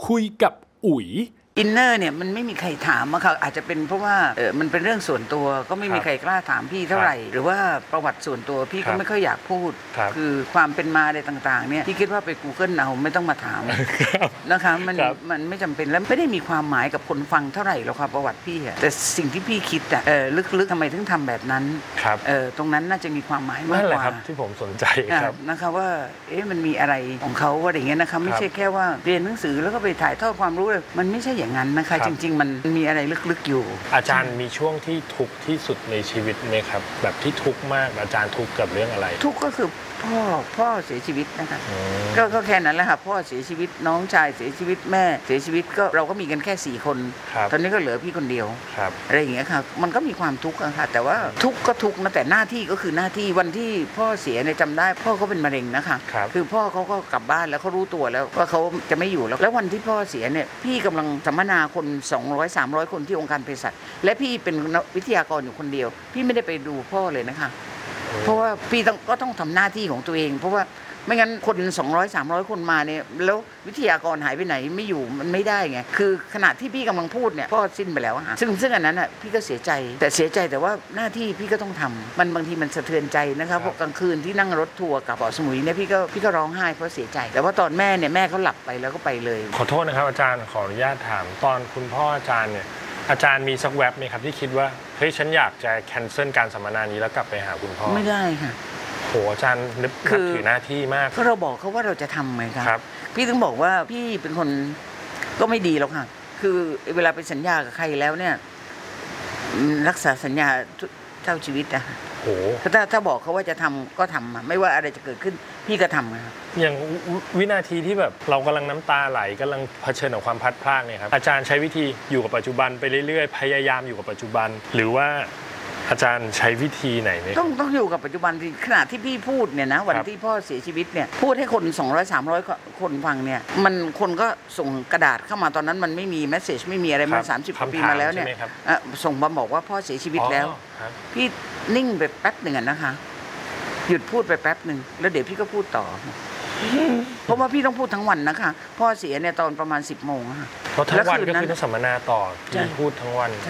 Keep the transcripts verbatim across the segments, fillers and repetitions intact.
คุยกับอุ๋ยอินเนอร์เนี่ยมันไม่มีใครถามอะค่ะอาจจะเป็นเพราะว่าเออมันเป็นเรื่องส่วนตัวก็ไม่มีใครกล้าถามพี่เท่าไหร่หรือว่าประวัติส่วนตัวพี่ก็ไม่ค่อยอยากพูดคือความเป็นมาอะไรต่างๆเนี่ยพี่คิดว่าไป Google เอาไม่ต้องมาถามนะคะมันมันไม่จำเป็นแล้วไม่ได้มีความหมายกับคนฟังเท่าไหร่หรอกค่ะประวัติพี่แต่สิ่งที่พี่คิดอะเออลึกๆทำไมถึงทำแบบนั้นเออตรงนั้นน่าจะมีความหมายมากกว่าที่ผมสนใจครับนะคะว่าเอ๊ะมันมีอะไรของเขาอะไรอย่างเงี้ยนะคะไม่ใช่แค่ว่าเรียนหนังสือแล้วก็ไปถ่ายทอดความรู้เลยมันไม่ใช่อย่างนั้นนะคะจริงๆมันมีอะไรลึกๆอยู่อาจารย์มีช่วงที่ทุกข์ที่สุดในชีวิตไหมครับแบบที่ทุกข์มากอาจารย์ทุกข์กับเรื่องอะไรทุกข์ก็คือพ่อพ่อเสียชีวิตนะคะก็ก็แค่นั้นแหละค่ะพ่อเสียชีวิตน้องชายเสียชีวิตแม่เสียชีวิตก็เราก็มีกันแค่สี่คนตอนนี้ก็เหลือพี่คนเดียวอะไรอย่างเงี้ยค่ะมันก็มีความทุกข์ค่ะแต่ว่าทุกข์ก็ทุกข์นะแต่หน้าที่ก็คือหน้าที่วันที่พ่อเสียเนี่ยจำได้พ่อเขาเป็นมะเร็งนะคะคือพ่อเขาก็กลับบ้านแล้วเขารู้ตัวแล้วว่าเขาจะไม่อยู่แล้วแล้ววันที่พ่อเสียเนี่ยพี่กำลังสัมมนาคนสองร้อย สามร้อยคนที่องค์การเภสัชและพี่เป็นวิทยากรอยู่คนเดียวพี่ไม่ได้ไปดูพ่อเลยนะคะเพราะว่าพี่ต้องก็ต้องทำหน้าที่ของตัวเองเพราะว่าไม่งั้นคนสองร้อย สามร้อยคนมาเนี่ยแล้ววิทยากรหายไปไหนไม่อยู่มันไม่ได้ไงคือขณะที่พี่กำลังพูดเนี่ยพ่อสิ้นไปแล้วอะซึ่งซึ่งอันนั้นอ่ะพี่ก็เสียใจแต่เสียใจแต่ว่าหน้าที่พี่ก็ต้องทำมันบางทีมันสะเทือนใจนะครับพวกกลางคืนที่นั่งรถทัวร์กับเกาะสมุยเนี่ยพี่ก็พี่ก็ร้องไห้เพราะเสียใจแต่ว่าตอนแม่เนี่ยแม่เขาหลับไปแล้วก็ไปเลยขอโทษนะครับอาจารย์ขออนุญาตถามตอนคุณพ่ออาจารย์เนี่ยอาจารย์มีสักแวบไหมครับที่คิดว่าเฮ้ยฉันอยากจะแคนเซิลการสัมมนานี้แล้วกลับไปหาคุณพ่อไม่ได้ค่ะโหอาจารย์นึกถือหน้าที่มากก็เราบอกเขาว่าเราจะทำไงครับพี่ถึงบอกว่าพี่เป็นคนก็ไม่ดีหรอกค่ะคือเวลาไปสัญญากับใครแล้วเนี่ยรักษาสัญญาเท่าชีวิตอะโอ้ถ้าถ้าบอกเขาว่าจะทำก็ทำไม่ว่าอะไรจะเกิดขึ้นพี่ก็ทำครับอย่างวินาทีที่แบบเรากำลังน้ำตาไหลกำลังเผชิญกับความพัดพลาดเนี่ยครับอาจารย์ใช้วิธีอยู่กับปัจจุบันไปเรื่อยๆพยายามอยู่กับปัจจุบันหรือว่าอาจารย์ใช้วิธีไหนไหมต้องต้องอยู่กับปัจจุบันขณะที่พี่พูดเนี่ยนะวันที่พ่อเสียชีวิตเนี่ยพูดให้คนสองร้อย สามร้อยคนฟังเนี่ยมันคนก็ส่งกระดาษเข้ามาตอนนั้นมันไม่มีเมสเซจไม่มีอะไรมาสามสิบปีมาแล้วเนี่ยส่งมาบอกว่าพ่อเสียชีวิตแล้วพี่นิ่งไปแป๊บหนึ่งนะคะหยุดพูดไปแป๊บหนึ่งแล้วเดี๋ยวพี่ก็พูดต่อเพราะว่าพี่ต้องพูดทั้งวันนะคะพ่อเสียเนี่ยตอนประมาณสิบโมงค่ะเพราะทั้งวันก็คือต้องสัมมนาต่อพี่พูดทั้งวัน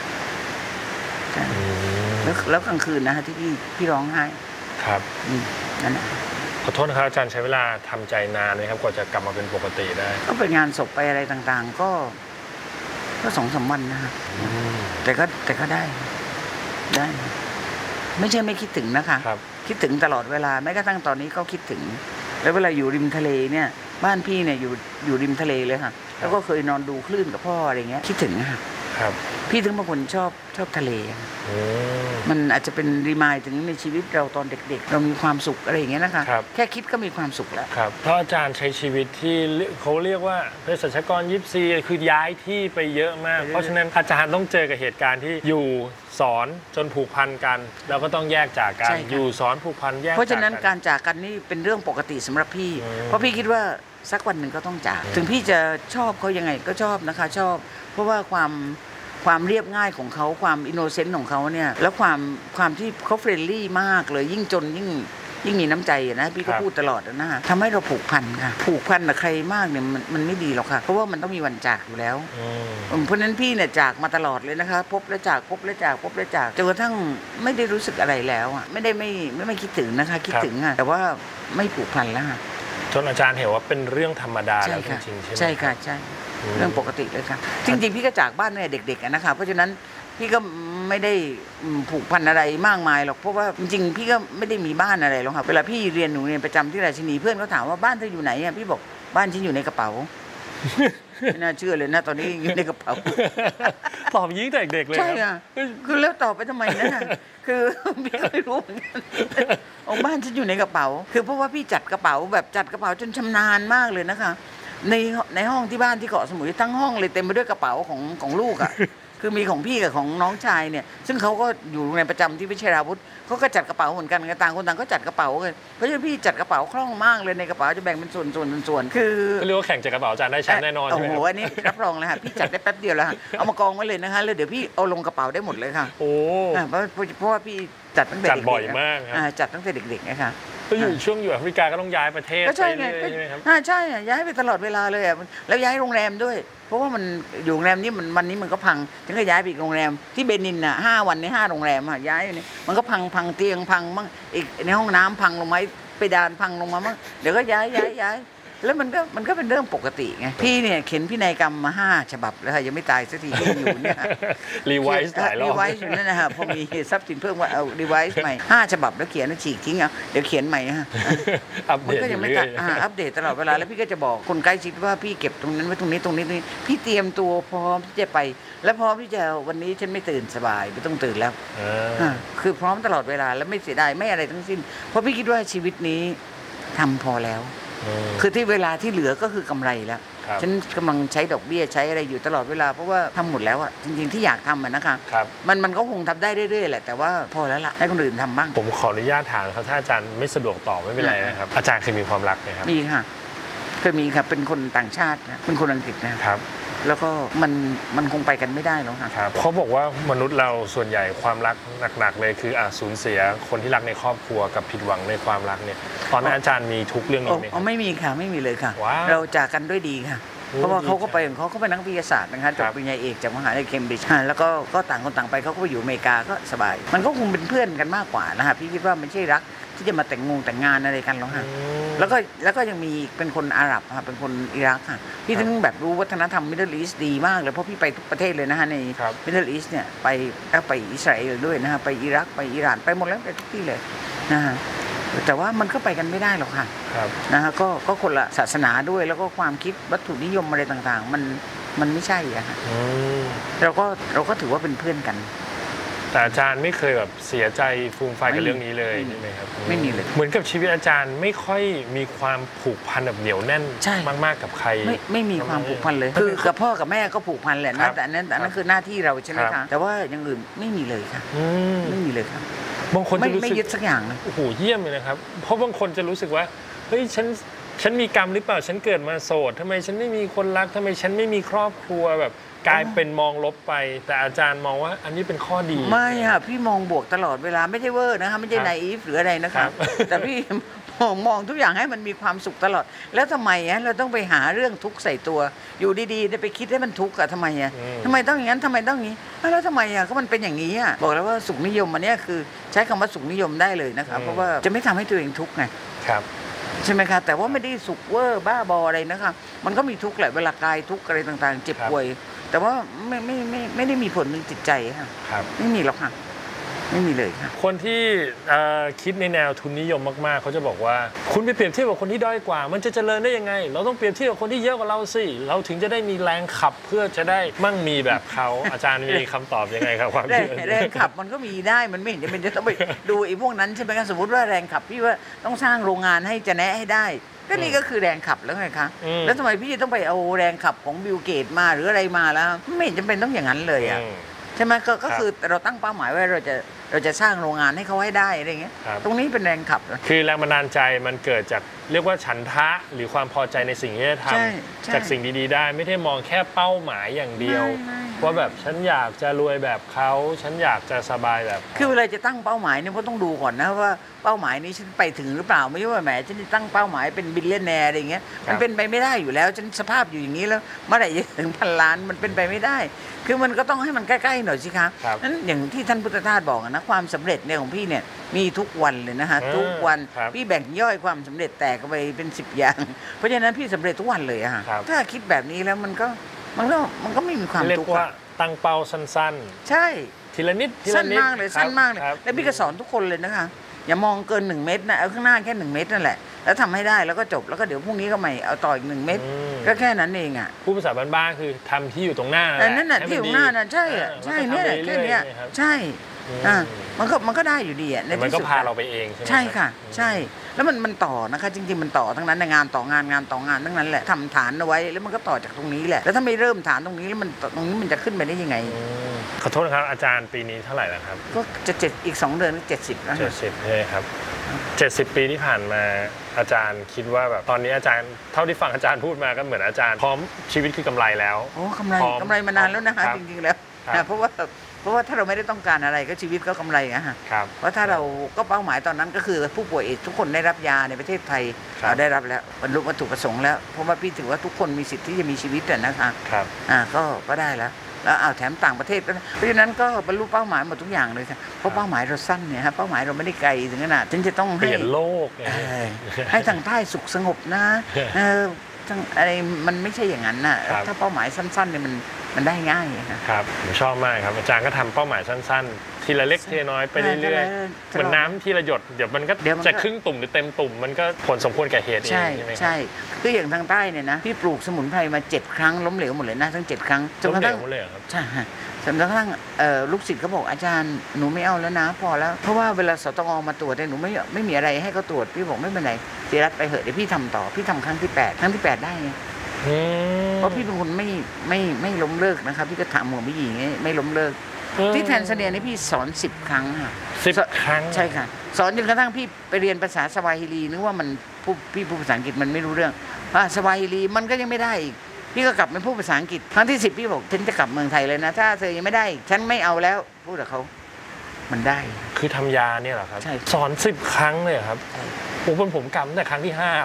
แล้วแล้วกลางคืนนะฮะที่พี่พี่ร้องไห้ครับนั่นแหละขอโทษนะครับอาจารย์ใช้เวลาทำใจนานไหมครับกว่าจะกลับมาเป็นปกติได้ก็ไปงานศพไปอะไรต่างๆก็ก็สองสามวันนะฮะแต่ก็แต่ก็ได้ได้ไม่ใช่ไม่คิดถึงนะคะคิดถึงตลอดเวลาแม้กระทั่งตอนนี้ก็คิดถึงแล้วเวลาอยู่ริมทะเลเนี่ยบ้านพี่เนี่ยอยู่อยู่ริมทะเลเลยค่ะแล้วก็เคยนอนดูคลื่นกับพ่ออะไรเงี้ยคิดถึงค่ะพี่ถึงบางคนชอบชอบทะเลมันอาจจะเป็นรีมายถึงในชีวิตเราตอนเด็กๆเรามีความสุขอะไรอย่างเงี้ยนะคะแค่คิดก็มีความสุขแล้วครับเพราะอาจารย์ใช้ชีวิตที่เขาเรียกว่าเภสัชกรยิปซีคือย้ายที่ไปเยอะมากเพราะฉะนั้นอาจารย์ต้องเจอกับเหตุการณ์ที่อยู่สอนจนผูกพันกันแล้วก็ต้องแยกจากกันอยู่สอนผูกพันแยกเพราะฉะนั้นการจากกันนี่เป็นเรื่องปกติสำหรับพี่เพราะพี่คิดว่าสักวันหนึ่งก็ต้องจากถึงพี่จะชอบเขายังไงก็ชอบนะคะชอบเพราะว่าความความเรียบง่ายของเขาความอินโนเซนต์ของเขาเนี่ยแล้วความความที่เขาเฟรนลี่มากเลยยิ่งจนยิ่งยิ่งมีน้ำใจนะพี่ก็พูดตลอดนะฮะทำให้เราผูกพันค่ะผูกพันกับใครมากเนี่ยมันมันไม่ดีหรอกค่ะเพราะว่ามันต้องมีวันจากอยู่แล้วเพราะนั้นพี่เนี่ยจากมาตลอดเลยนะคะพบและจากพบและจากพบและจากจนกระทั่งไม่ได้รู้สึกอะไรแล้วอ่ะไม่ได้ไม่ไม่ไม่คิดถึงนะคะคิดถึงอ่ะแต่ว่าไม่ผูกพันแล้วค่ะจนอาจารย์เห็นว่าเป็นเรื่องธรรมดาแล้วจริงๆใช่ไหมใช่ค่ะใช่เรื่องปกติเลยค่ะจริงๆพี่ก็จากบ้านเนี่ยเด็กๆนะคะเพราะฉะนั้นพี่ก็ไม่ได้ผูกพันอะไรมากมายหรอกเพราะว่าจริงๆพี่ก็ไม่ได้มีบ้านอะไรหรอกค่ะเวลาพี่เรียนหนูเรียนประจำที่ราชินีเพื่อนเขาถามว่าบ้านเธออยู่ไหนอ่ะพี่บอกบ้านฉันอยู่ในกระเป๋าไม่น่าเชื่อเลยนะตอนนี้อยู่ในกระเป๋าตอบยิ่งแต่เด็กเลยใช่ค่ะคือแล้วตอบไปทำไมนั่นน่ะคือพี่ก็ไม่รู้เหมือนกันเอาบ้านฉันอยู่ในกระเป๋าคือเพราะว่าพี่จัดกระเป๋าแบบจัดกระเป๋าจนชำนาญมากเลยนะคะในในห้องที่บ้านที่เกาะสมุยทั้งห้องเลยเต็มไปด้วยกระเป๋าของของลูกอ่ะคือมีของพี่กับของน้องชายเนี่ยซึ่งเขาก็อยู่ในประจำที่วิชัยราวุธเขาก็จัดกระเป๋าเหมือนกันต่างคนต่างก็จัดกระเป๋าเลยเพราะฉะนั้นพี่จัดกระเป๋าคล่องมากเลยในกระเป๋าจะแบ่งเป็นส่วนส่วนส่วนคือเรียกว่าแข่งจัดกระเป๋าอาจารย์ได้แชมป์แน่นอนใช่ไหมโอ้โหอันนี้รับรองเลยค่ะพี่จัดได้แป๊บเดียวแล้วเอามากองไว้เลยนะคะแล้วเดี๋ยวพี่เอาลงกระเป๋าได้หมดเลยค่ะโอ้เพราะเพราะว่าพี่จัดตั้งแต่เด็กจัดบ่อยมากจัดตั้งแต่เด็กๆนะคะก็อยู่ช่วงอยู่แอฟริกาก็ต้องย้ายประเทศก็ใช่ไงใช่ไหมครับใช่ย้ายไปตลอดเวลาเลยอ่ะแล้วย้ายโรงแรมด้วยเพราะว่ามันอยู่โรงแรมนี้มันวันนี้มันก็พังฉันก็ย้ายไปอีกโรงแรมที่เบนินอ่ะห้าวันในห้าโรงแรมอ่ะย้ายอยู่นี่มันก็พังพังเตียงพังมั่งอีกในห้องน้ำพังลงมาไปดานพังลงมามั่งเดี๋ยวก็ย้ายย้ายย้ายแล้วมันก็มันก็เป็นเรื่องปกติไงพี่เนี่ยเขียนพินัยกรรมมาห้าฉบับแล้วยังไม่ตายสักทีที่อยู่เนี่ยรีไวซ์หลายรอบรีไวซ์อยู่นั่นนะฮะพอมีทรัพย์สินเพิ่มว่าเอารีไวซ์ใหม่ห้าฉบับแล้วเขียนแล้วฉีกทิ้งเอาเดี๋ยวเขียนใหม่ฮะอัปมัเดนตก็ยังไม่เรื่ตัอดยอัปเดตตลอดเวลาแล้วพี่ก็จะบอกคนใกล้ชิดว่าพี่เก็บตรงนั้นไว้ตรงนี้ตรงนี้ตรงนี้พี่เตรียมตัวพร้อมที่จะไป และพร้อมที่จะวันนี้ฉันไม่ตื่นสบายไม่ต้องตื่นแล้วคือพร้อมตลอดเวลาแล้วไม่เสียดายไม่อะไรทั้งสิ้นเพราะพี่คิดว่าชีวิตนี้ทำพอแล้วคือที่เวลาที่เหลือก็คือกำไรแล้วฉันกำลังใช้ดอกเบี้ยใช้อะไรอยู่ตลอดเวลาเพราะว่าทำหมดแล้วอะจริงๆที่อยากทำอะนะคะมันมันก็คงทำได้เรื่อยๆแหละแต่ว่าพอแล้วล่ะให้คนอื่นทำบ้างผมขออนุญาตถามครับถ้าอาจารย์ไม่สะดวกตอบไม่เป็นไรนะครับอาจารย์เคยมีความรักไหมครับมีค่ะเคยมีครับเป็นคนต่างชาตินะเป็นคนอังกฤษนะครับแล้วก็มันมันคงไปกันไม่ได้หรอกครับเขาบอกว่ามนุษย์เราส่วนใหญ่ความรักหนักๆเลยคืออาสูญเสียคนที่รักในครอบครัวกับผิดหวังในความรักเนี่ยตอนนั้นอาจารย์มีทุกเรื่องนี้ไหมอ๋อไม่มีค่ะไม่มีเลยค่ะ wow. เราจากกันด้วยดีค่ะเพราะว่าเขาก็ไปของเขาเขาเป็นนักวิทยาศาสตร์นะคะจบปริญญาเอกจากมหาวิทยาลัยเคมบริดจ์แล้วก็ก็ต่างคนต่างไปเขาก็ไปอยู่อเมริกาก็สบายมันก็คงเป็นเพื่อนกันมากกว่านะฮะพี่คิดว่าไม่ใช่รักที่จะมาแต่งงงแต่งงานอะไรกันหรอกฮะแล้วก็แล้วก็ยังมีเป็นคนอาหรับค่ะเป็นคนอิรักค่ะพี่ถึงแบบรู้วัฒนธรรมมิดเดิลอีสต์ดีมากเลยเพราะพี่ไปทุกประเทศเลยนะฮะในมิดเดิลอีสต์เนี่ยไปแล้วไปอิสราเอลด้วยนะฮะไปอิรักไปอิหร่านไปหมดแล้วไปทุกที่เลยนะฮะแต่ว่ามันก็ไปกันไม่ได้หรอกค่ะนะฮะก็ก็คนละศาสนาด้วยแล้วก็ความคิดวัตถุนิยมอะไรต่างๆมันมันไม่ใช่อะค่ะเราก็เราก็ถือว่าเป็นเพื่อนกันแต่อาจารย์ไม่เคยแบบเสียใจฟูมไฟกับเรื่องนี้เลยใช่ไหมครับไม่มีเลยเหมือนกับชีวิตอาจารย์ไม่ค่อยมีความผูกพันแบบเหนียวแน่นมากๆกับใครไม่ไม่มีความผูกพันเลยคือกับพ่อกับแม่ก็ผูกพันแหละนะแต่อันนั้นอันนั้นคือหน้าที่เราใช่ไหมคะแต่ว่าอย่างอื่นไม่มีเลยค่ะไม่มีเลยครับบางคนจะรู้สึกไม่ยึดสักอย่างเลยโอ้โหเยี่ยมเลยนะครับเพราะบางคนจะรู้สึกว่าเฮ้ยฉันฉันมีกรรมหรือเปล่าฉันเกิดมาโสดทำไมฉันไม่มีคนรักทำไมฉันไม่มีครอบครัวแบบกลายเป็นมองลบไปแต่อาจารย์มองว่าอันนี้เป็นข้อดีไม่ค่ะพี่มองบวกตลอดเวลาไม่ใช่เวอร์นะคะไม่ใช่ไนอีฟหรืออะไรนะคะแต่พี่มองมองทุกอย่างให้มันมีความสุขตลอดแล้วทำไมอ่ะเราต้องไปหาเรื่องทุกข์ใส่ตัวอยู่ดีๆไปคิดให้มันทุกข์อะทำไมอ่ะทำไมต้องอย่างนั้นทำไมต้องอย่างนี้แล้วทำไมอ่ะก็มันเป็นอย่างนี้อ่ะบอกแล้วว่าสุขนิยมอันนี้คือใช้คำว่าสุขนิยมได้เลยนะคะเพราะว่าจะไม่ทำให้ตัวเองทุกข์ไงครับใช่ไหมคะแต่ว่าไม่ได้สุขเวอร์บ้าบออะไรนะคะมันก็มีทุกข์แหละเวลากายทุกข์อะไรต่างๆเจ็บป่วยแต่ว่าไม่ไม่ไม่ไม่ได้มีผลในจิตใจค่ะไม่มีหรอกค่ะไม่มีเลยค่ะคนที่คิดในแนวทุนนิยมมากๆเขาจะบอกว่าคุณไปเปรียบเทียบกับคนที่ด้อยกว่ามันจะเจริญได้ยังไงเราต้องเปรียบเทียบกับคนที่เยอะกว่าเราสิเราถึงจะได้มีแรงขับเพื่อจะได้มั่งมีแบบเขาอาจารย์มีคำตอบยังไงครับความแรงขับมันก็มีได้มันไม่เห็นจะเป็นจะต้องไปดูไอ้พวกนั้นใช่ไหมคะสมมติว่าแรงขับพี่ว่าต้องสร้างโรงงานให้จะแนะให้ได้ก็นี่ก็คือแรงขับแล้วไงคะแล้วทำไมพี่ต้องไปเอาแรงขับของบิลเกตมาหรืออะไรมาแล้วไม่เห็นจำเป็นต้องอย่างนั้นเลยอ่ะใช่ไหมก็ก็คือเราตั้งเป้าหมายไว้เราจะเราจะสร้างโรงงานให้เขาให้ได้อะไรเงี้ยตรงนี้เป็นแรงขับคือแรงบันดาลใจมันเกิดจากเรียกว่าฉันทะหรือความพอใจในสิ่งที่จะทำจากสิ่งดีๆได้ไม่ได้มองแค่เป้าหมายอย่างเดียวว่าแบบฉันอยากจะรวยแบบเขาฉันอยากจะสบายแบบคือเวลาจะตั้งเป้าหมายเนี่ยก็ต้องดูก่อนนะว่าเป้าหมายนี้ฉันไปถึงหรือเปล่าไม่ใช่ว่าแหมฉันจะตั้งเป้าหมายเป็นบิลเลียนแนร์อะไรเงี้ยมันเป็นไปไม่ได้อยู่แล้วฉันสภาพอยู่อย่างนี้แล้วเมื่อไหร่จะถึงพันล้านมันเป็นไปไม่ได้คือมันก็ต้องให้มันใกล้ๆหน่อยสิคะนั้นอย่างที่ท่านพุทธทาสบอกนะความสำเร็จเนี่ยของพี่เนี่ยมีทุกวันเลยนะคะทุกวันพี่แบ่งย่อยความสำเร็จแตกไปเป็นสิบอย่างเพราะฉะนั้นพี่สำเร็จทุกวันเลยอะค่ะถ้าคิดแบบนี้แล้วมันก็มันก็มันก็ไม่มีความทุกข์ว่าตั้งเป้าสั้นๆใช่ทีละนิดสั้นมากเลยสั้นมากเลยแล้วพี่ก็สอนทุกคนเลยนะคะอย่ามองเกินหนึ่งเมตรนะเอาข้างหน้าแค่หนึ่งเมตรนั่นแหละแล้วทำให้ได้แล้วก็จบแล้วก็เดี๋ยวพรุ่งนี้ก็ใหม่เอาต่ออีกหนึ่งเมตรก็แค่นั้นเองอ่ะผู้ภาษาบ้านๆคือทำที่อยู่ตรงหน้านั่นแหละที่อยู่หน้านั่นใช่อ่ะใช่เนี่ยแค่นี้ใช่อ่ามันก็มันก็ได้อยู่ดีอ่ะในที่สุดมันก็พาเราไปเองใช่ไหมใช่ค่ะใช่แล้วมันมันต่อนะคะจริงๆมันต่อทั้งนั้นในงานต่องานงานต่องานทั้งนั้นแหละทำฐานเอาไว้แล้วมันก็ต่อจากตรงนี้แหละแล้วถ้าไม่เริ่มฐานตรงนี้แล้วมันตรงนี้มันจะขึ้นไปได้ยังไงขอโทษนะครับอาจารย์ปีนี้เท่าไหร่แล้วครับก็จะเจ็ดอีกสองเดือนก็เจ็ดสิบแล้วเจ็ดสิบใช่ครับเจ็ดสิบปีที่ผ่านมาอาจารย์คิดว่าแบบตอนนี้อาจารย์เท่าที่ฟังอาจารย์พูดมาก็เหมือนอาจารย์พร้อมชีวิตคือกำไรแล้วโอ้กำไรกำไรมานานแล้วนะคะจริงๆแล้วเพราะว่าราะว่าถ้าเราไม่ได้ต้องการอะไรก็ชีวิตก็กำไรอะฮะเพราะถ้าเราก็เป้าหมายตอนนั้นก็คือผู้ป่วยเอดส์ทุกคนได้รับยาในประเทศไทยเราได้รับแล้วบรรลุวัตถุประสงค์แล้วเพราะว่าพี่ถือว่าทุกคนมีสิทธิ์ที่จะมีชีวิตนะคะอ่าก็ก็ได้แล้วแล้วเอาแถมต่างประเทศก็เพราะฉะนั้นก็บรรลุเป้าหมายหมดทุกอย่างเลยค่ะเพราะเป้าหมายเราสั้นเนี่ยฮะเป้าหมายเราไม่ได้ไกลถึงขนาดฉันจะต้องเปลี่ยนโลกให้ทางใต้สุขสงบนะเออทั้งอะไรมันไม่ใช่อย่างนั้นนะถ้าเป้าหมายสั้นๆเนี่ยมันมันได้ง่ายนะครับผมชอบมากครับอาจารย์ก็ทำเป้าหมายสั้นๆทีละเล็กทีละน้อยไปเรื่อยๆเหมือนน้ำทีละหยดเดี๋ยวมันก็จะครึ่งตุ่มหรือเต็มตุ่มมันก็ผลสมควรแก่เหตุเองใช่ไหมใช่คืออย่างทางใต้เนี่ยนะพี่ปลูกสมุนไพรมาเจ็ดครั้งล้มเหลวหมดเลยนะทั้งเจ็ดครั้งจนกระทั่งใช่จนกระทั่งลูกศิษย์เขาบอกอาจารย์หนูไม่เอาแล้วนะพอแล้วเพราะว่าเวลาสตงมาตรวจเนี่ยหนูไม่ไม่มีอะไรให้เขาตรวจพี่บอกไม่เป็นไรเจรัตไปเหอะเดี๋ยวพี่ทำต่อพี่ทำครั้งที่แปดครั้งที่แปดได้เพราะพี่เป็นคนไม่ไม่ไม่ล้มเลิกนะครับพี่ก็ถามหัวไม่หญิงไม่ล้มเลิกที่แทนซาเนียนี่พี่สอนสิบครั้งค่ะสิบครั้งใช่ค่ะสอนจนกระทั่งพี่ไปเรียนภาษาสวาฮิลีนึกว่ามันผู้พี่พูดภาษาอังกฤษมันไม่รู้เรื่องภาษาสวาฮิลีมันก็ยังไม่ได้อีกพี่ก็กลับมาพูดภาษาอังกฤษครั้งที่สิบพี่บอกฉันจะกลับเมืองไทยเลยนะถ้าเธอยังไม่ได้ฉันไม่เอาแล้วพูดกับเขามันได้คือทำยาเนี่ยเหรอครับสอนสิบครั้งเลยครับผมเป็นผมกลับตั้งแต่ครั้งที่ห้า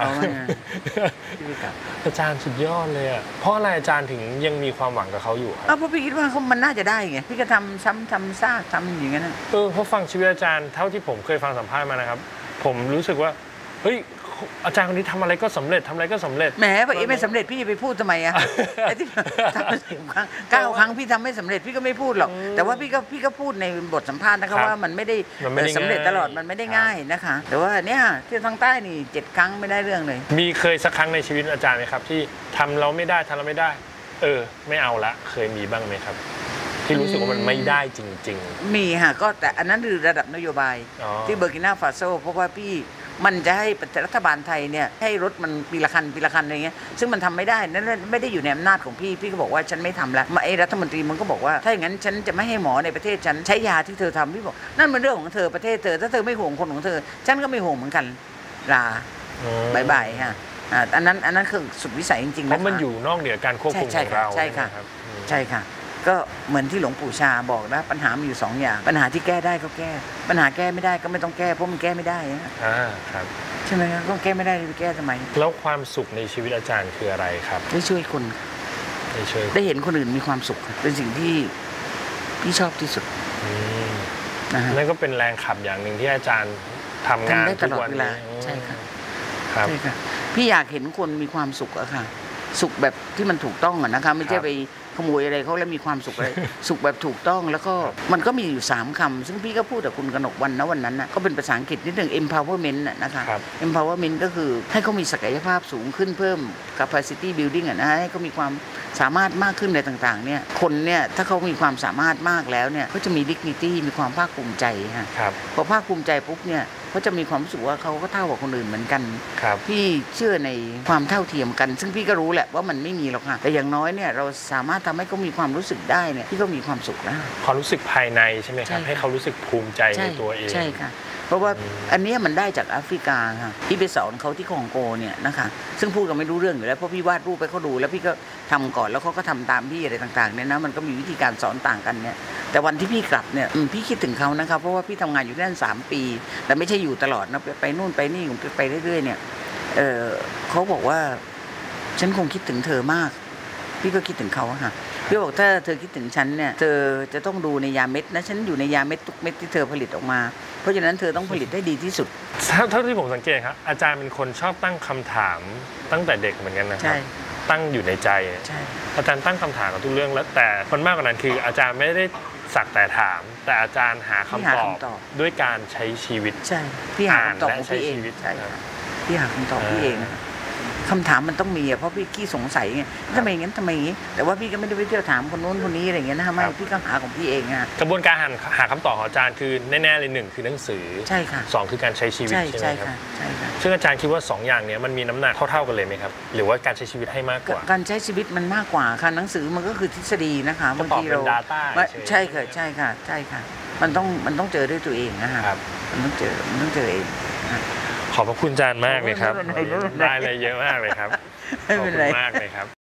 อาจารย์สุดยอดเลยอ่ะเพราะอะไรอาจารย์ถึงยังมีความหวังกับเขาอยู่ครับเพราะพี่คิดว่าเขามันน่าจะได้ไงพี่ก็ทำซ้ำทำซากทำอย่างนั้นเออเพราะฟังชีวิตอาจารย์เท่าที่ผมเคยฟังสัมภาษณ์มานะครับผมรู้สึกว่าเฮ้ยอาจารย์คนนี้ทำอะไรก็สำเร็จทำอะไรก็สำเร็จแหมพออีไม่สำเร็จพี่จะไปพูดทำไมอะไอ้ที่ทำสิบครั้งเก้าครั้งพี่ทำไม่สำเร็จพี่ก็ไม่พูดหรอกแต่ว่าพี่ก็พี่ก็พูดในบทสัมภาษณ์นะคะว่ามันไม่ได้สำเร็จตลอดมันไม่ได้ง่ายนะคะแต่ว่าเนี่ยที่ทางใต้นี่เจ็ดครั้งไม่ได้เรื่องเลยมีเคยสักครั้งในชีวิตอาจารย์ไหมครับที่ทำเราไม่ได้ทำเราไม่ได้เออไม่เอาละเคยมีบ้างไหมครับที่รู้สึกว่ามันไม่ได้จริงๆมีค่ะก็แต่อันนั้นคือระดับนโยบายที่เบอร์กินาฟาโซเพราะว่าพี่มันจะให้รัฐบาลไทยเนี่ยให้รถมันปีละคันปีละคันอะไรเงี้ยซึ่งมันทำไม่ได้นั่นไม่ได้อยู่ในอำนาจของพี่พี่ก็บอกว่าฉันไม่ทำแล้วไอ้รัฐมนตรีมันก็บอกว่าถ้าอย่างนั้นฉันจะไม่ให้หมอในประเทศฉันใช้ยาที่เธอทำพี่บอกนั่นเป็นเรื่องของเธอประเทศเธอถ้าเธอไม่ห่วงคนของเธอฉันก็ไม่ห่วงเหมือนกันลาบายบายค่ะอันนั้นอันนั้นคือสุดวิสัยจริงๆเพราะมันอยู่นอกเหนือการควบคุมของเราใช่ค่ะใช่ค่ะก็เหมือนที่หลวงปู่ชาบอกนะปัญหามีอยู่สองอย่างปัญหาที่แก้ได้ก็แก้ปัญหาแก้ไม่ได้ก็ไม่ต้องแก้เพราะมันแก้ไม่ได้อ่าครับใช่ไหมครับก็แก้ไม่ได้ไปแก้ทำไมแล้วความสุขในชีวิตอาจารย์คืออะไรครับได้ช่วยคนได้ช่วยได้เห็นคนอื่นมีความสุขเป็นสิ่งที่พี่ชอบที่สุดนั่นก็เป็นแรงขับอย่างหนึ่งที่อาจารย์ทำงานได้ตลอดเวลาใช่ค่ะใช่ค่ะพี่อยากเห็นคนมีความสุขอะค่ะสุขแบบที่มันถูกต้องอะนะคะไม่ใช่ไปขโมยอะไรเขาแล้วมีความสุขอะไรสุขแบบถูกต้องแล้วก็มันก็มีอยู่สามคำซึ่งพี่ก็พูดกับคุณกนกวรรณนะวันนั้นนะก็เป็นภาษาอังกฤษนิดหนึ่ง empowerment นะคะ empowerment ก็คือให้เขามีศักยภาพสูงขึ้นเพิ่ม capacity building อะนะให้เขามีความสามารถมากขึ้นในต่างๆเนี่ยคนเนี่ยถ้าเขามีความสามารถมากแล้วเนี่ยเขาจะมี dignity มีความภาคภูมิใจค่ะพอภาคภูมิใจปุ๊บเนี่ยเขาจะมีความรู้สึกว่าเขาก็เท่ากับคนอื่นเหมือนกันพี่เชื่อในความเท่าเทียมกันซึ่งพี่ก็รู้แหละว่ามันไม่มีหรอกค่ะแต่อย่างน้อยเนี่ยเราสามารถทำให้เขามีความรู้สึกได้เนี่ยพี่ก็มีความสุขแล้วความรู้สึกภายในใช่ไหมครับให้เขารู้สึกภูมิใจในตัวเองใช่ค่ะเพราะว่าอันนี้มันได้จากแอฟริกาค่ะพี่ไปสอนเขาที่คองโกเนี่ยนะคะซึ่งพูดกันไม่รู้เรื่องอยู่แล้วเพราะพี่วาดรูปไปเขาดูแล้วพี่ก็ทำก่อนแล้วเขาก็ทำตามพี่อะไรต่างๆเนี่ยนะมันก็มีวิธีการสอนต่างกันเนี่ยแต่วันที่พี่กลับเนี่ยพี่คิดถึงเขานะครับเพราะว่าพี่ทำงานอยู่ที่นั่นสามปีแต่ไม่ใช่อยู่ตลอดนะไปนู่นไปนี่ไปเรื่อยๆเนี่ยเออเขาบอกว่าฉันคงคิดถึงเธอมากพี่ก็คิดถึงเขาค่ะพี่บอกถ้าเธอคิดถึงฉันเนี่ยเธอจะต้องดูในยาเม็ดนะฉันอยู่ในยาเม็ดทุกเม็ดที่เธอผลิตออกมาเพราะฉะนั้นเธอต้องผลิตได้ดีที่สุดเท่าที่ผมสังเกตครับอาจารย์เป็นคนชอบตั้งคำถามตั้งแต่เด็กเหมือนกันนะครับตั้งอยู่ในใจอาจารย์ตั้งคำถามกับทุกเรื่องแล้วแต่มันมากกว่านั้นคืออาจารย์ไม่ได้สักแต่ถามแต่อาจารย์หาคำตอบด้วยการใช้ชีวิตใช่พี่หาคำตอบของพี่เองใช่พี่หาคำตอบพี่เองคำถามมันต้องมีอะเพราะพี่ขี้สงสัยไงทำไมงั้นทำไมอย่างนี้แต่ว่าพี่ก็ไม่ได้ไปเที่ยวถามคนโน้นคนนี้อะไรอย่างเงี้ยนะไม่พี่ก็หาของพี่เองอะกระบวนการหาหาคำตอบของอาจารย์คือแน่ๆเลยหนึ่งคือหนังสือใช่ค่ะสองคือการใช้ชีวิตใช่ไหมครับใช่ค่ะซึ่งอาจารย์คิดว่าสองอย่างนี้มันมีน้ำหนักเท่าๆกันเลยไหมครับหรือว่าการใช้ชีวิตให้มากกว่าการใช้ชีวิตมันมากกว่าค่ะหนังสือมันก็คือทฤษฎีนะคะบางทีเราใช่ค่ะใช่ค่ะใช่ค่ะมันต้องมันต้องเจอด้วยตัวเองนะคะมันต้องเจอมันต้องเจอเองขอบพระคุณอาจารย์มากเลยครับได้อะไรเยอะมากเลยครับขอบคุณมากเลยครับ